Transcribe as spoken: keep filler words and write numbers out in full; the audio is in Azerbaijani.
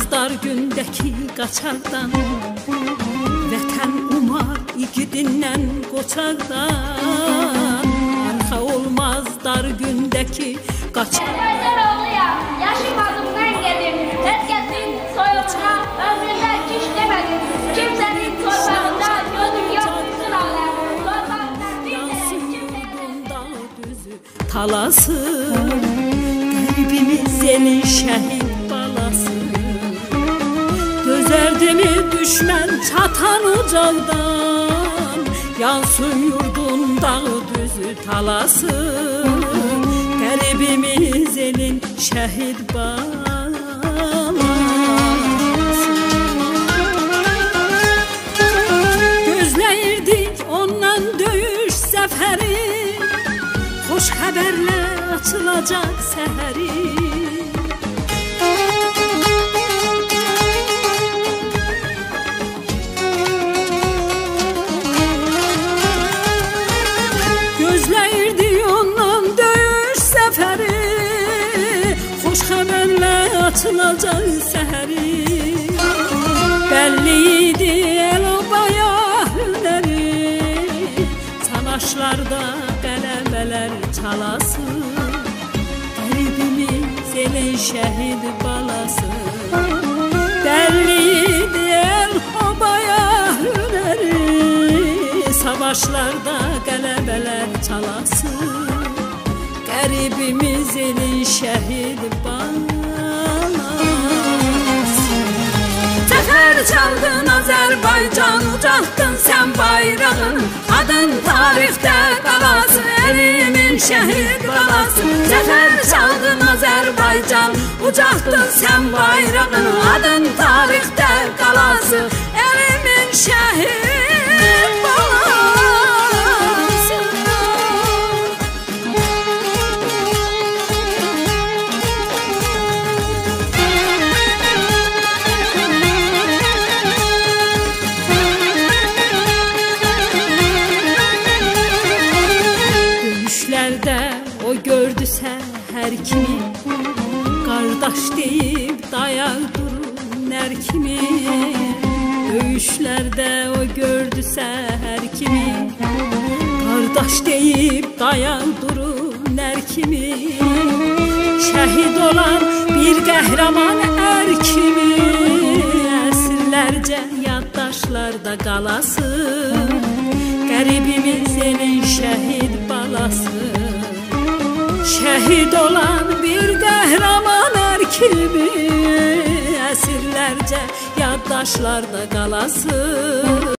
dar gündəki qaçardan, vətən umar igidindən qoçardan. Arxa olmaz dar gündəki qaçardan. Gözəl oğluyam, yaşım adımdan gedir. Herkesin soyumuna ömründə kiş demedim. Kimsenin torpağında gözüm yok bütün alem. Torpağında bir de kimsenin düzü talası, qəlbimiz elin şəhid balası. Dözərdi mi düşmən çatan ucaldan, yansın yurdun dağı düzü talası, qəlbimiz elin şəhid balası. Gözləyirdik ondan döyüş zəfəri, xoş xəbərlə açılacaq səhəri. Gözləyirdik ondan döyüş zəfəri, xoş xəbərlə açılacaq səhəri. Bəlli idi el-obaya hünəri, savaşlarda qələbələr çalası, qəlbimiz elin şəhid balası. Bəlli idi el-obaya hünəri, savaşlarda qələbələr çalası, qəlbimiz elin şəhid balası. Zəfər çaldın Azərbaycan, ucaltdın sən bayrağın, adın tarixdə qalası, elimin şəhid balası. Zəfər çaldın Azərbaycan, ucaltdın sən bayrağın, adın tarixdə qalası, elimin şəhid balası. O gördüsə hər kimi, qardaş deyib dayaq durur nər kimi. Döyüşlərdə o gördüsə hər kimi, qardaş deyib dayaq durur nər kimi. Şəhid olan bir qəhrəman ər kimi, əsrlərcə yaddaşlarda qalası, qəlbimiz elin şəhid balası. Şəhid olan bir qəhrəman ər kimi, əsrlərcə yaddaşlarda qalası.